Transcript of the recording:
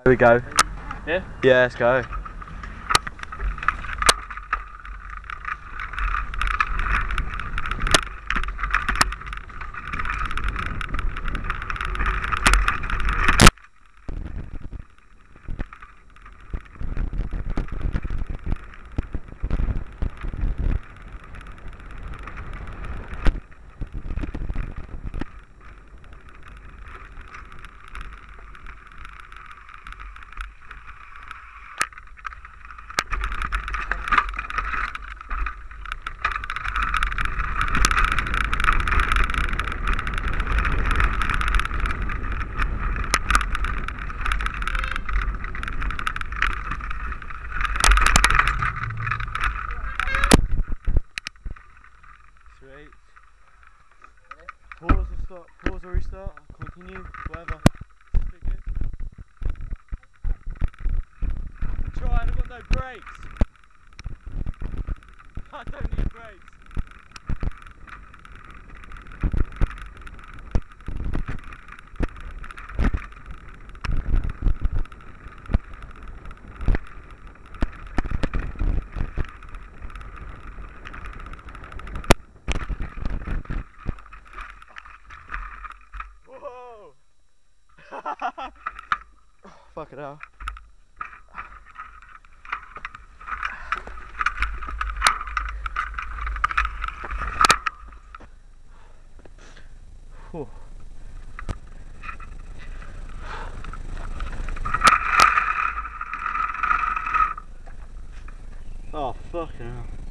Here we go. Yeah? Yeah, let's go. Sweet. Pause or stop, pause or restart, continue, whatever. Good. Try, I've got no brakes. I don't need brakes. Whoa! Fuck it out. Whew. Oh, fucking hell.